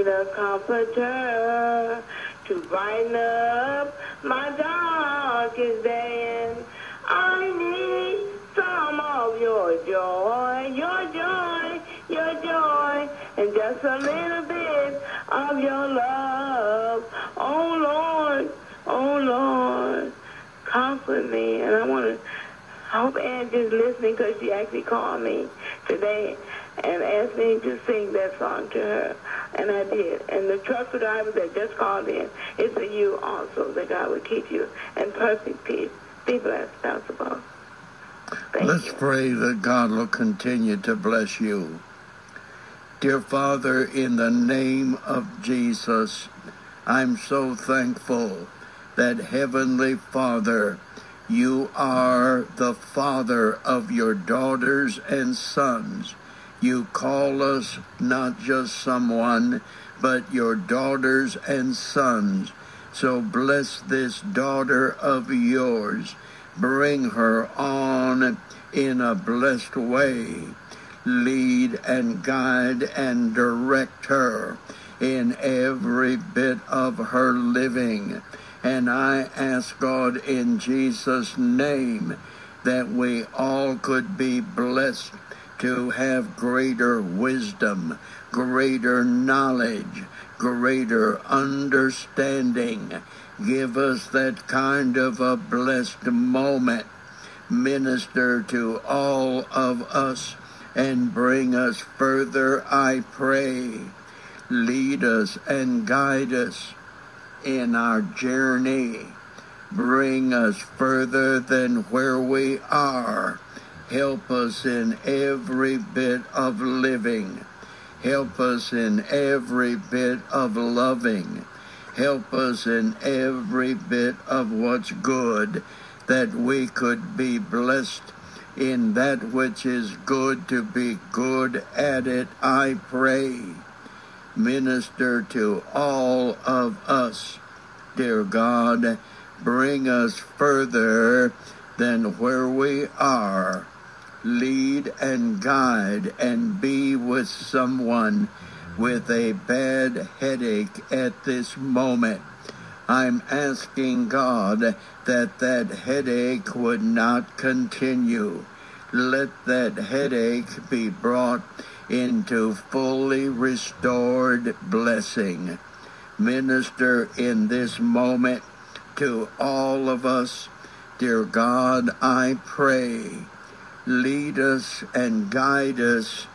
need a comforter to brighten up my darkest day. And I need some of your joy, and just a little bit of your love. Oh Lord, comfort me. And I hope Angie's listening, because she actually called me today and asked me to sing that song to her. And I did. And the truck driver that just called in, it's for you also, that God will keep you in perfect peace. Be blessed, Pastor Paul. Let's pray that God will continue to bless you. Dear Father, in the name of Jesus, I'm so thankful that Heavenly Father, you are the Father of your daughters and sons. You call us not just someone, but your daughters and sons. So bless this daughter of yours. Bring her on in a blessed way. Lead and guide and direct her in every bit of her living. And I ask God in Jesus' name that we all could be blessed to have greater wisdom, greater knowledge, greater understanding. Give us that kind of a blessed moment. Minister to all of us and bring us further, I pray. Lead us and guide us in our journey. Bring us further than where we are. Help us in every bit of living. Help us in every bit of loving. Help us in every bit of what's good, that we could be blessed in that which is good, to be good at it, I pray. Minister to all of us, dear God. Bring us further than where we are. Lead and guide and be with someone with a bad headache at this moment. I'm asking God that that headache would not continue. Let that headache be brought into fully restored blessing. Minister in this moment to all of us. Dear God, I pray. Lead us and guide us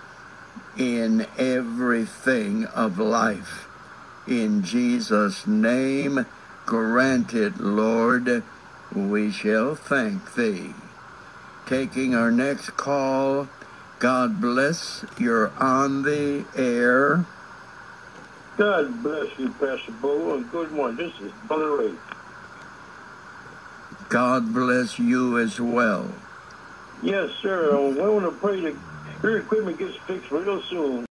in everything of life. In Jesus' name, grant it, Lord. We shall thank thee. Taking our next call. God bless. You're on the air. God bless you, Pastor Bo, and good morning. This is Brother Ray. God bless you as well. Yes, sir. I want to pray that your equipment gets fixed real soon.